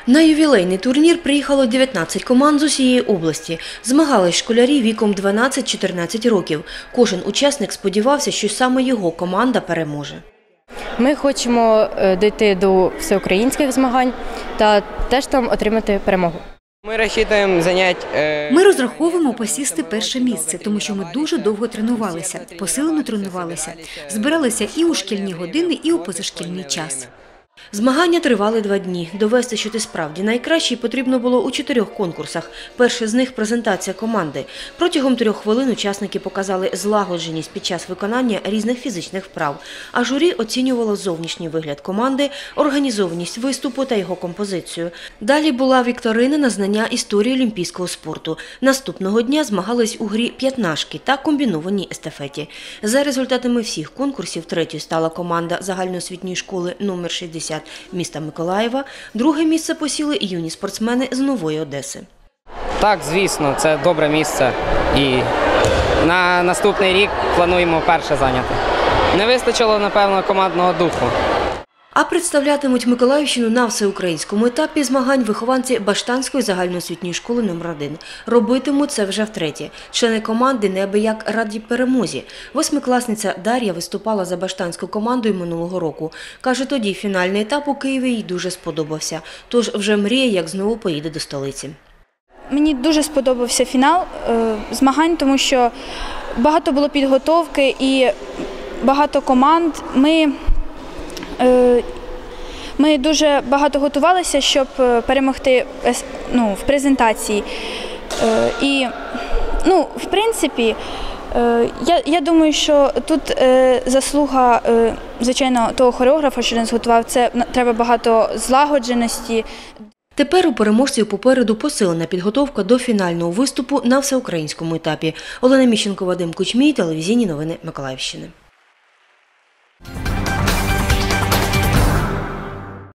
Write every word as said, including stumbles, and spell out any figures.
На ювілейний турнір приїхало дев'ятнадцять команд з усієї області. Змагались школярі віком дванадцять-чотирнадцять років. Кожен учасник сподівався, що саме його команда переможе. Ми хочемо дійти до всеукраїнських змагань та теж там отримати перемогу. Ми розраховуємо зайняти... Ми розраховуємо посісти перше місце, тому що ми дуже довго тренувалися, посилено тренувалися. Збиралися і у шкільні години, і у позашкільний час. Змагання тривали два дні. Довести, що ти справді найкращий, потрібно було у чотирьох конкурсах. Перший з них – презентація команди. Протягом трьох хвилин учасники показали злагодженість під час виконання різних фізичних вправ. А журі оцінювало зовнішній вигляд команди, організованість виступу та його композицію. Далі була вікторина на знання історії олімпійського спорту. Наступного дня змагались у грі п'ятнашки та комбінованій естафеті. За результатами всіх конкурсів третьою стала команда загальноосвітньої школи номер шістдесят міста Миколаєва. Друге місце посіли юні спортсмени з Нової Одеси. Так, звісно, це добре місце і на наступний рік плануємо перше зайняти. Не вистачило, напевно, командного духу. А представлятимуть Миколаївщину на всеукраїнському етапі змагань вихованці Баштанської загальноосвітньої школи номер один. Робитимуть це вже втретє. Члени команди неабияк раді перемозі. Восьмикласниця Дар'я виступала за баштанською командою минулого року. Каже, тоді фінальний етап у Києві їй дуже сподобався. Тож вже мріє, як знову поїде до столиці. Мені дуже сподобався фінал е, змагань, тому що багато було підготовки і багато команд. Ми Ми дуже багато готувалися, щоб перемогти ну, в презентації. І, ну, в принципі, я, я думаю, що тут заслуга, звичайно, того хореографа, що нас готував, це треба багато злагодженості. Тепер у переможців попереду посилена підготовка до фінального виступу на всеукраїнському етапі. Олена Міщенко, Вадим Кучмій, телевізійні новини Миколаївщини.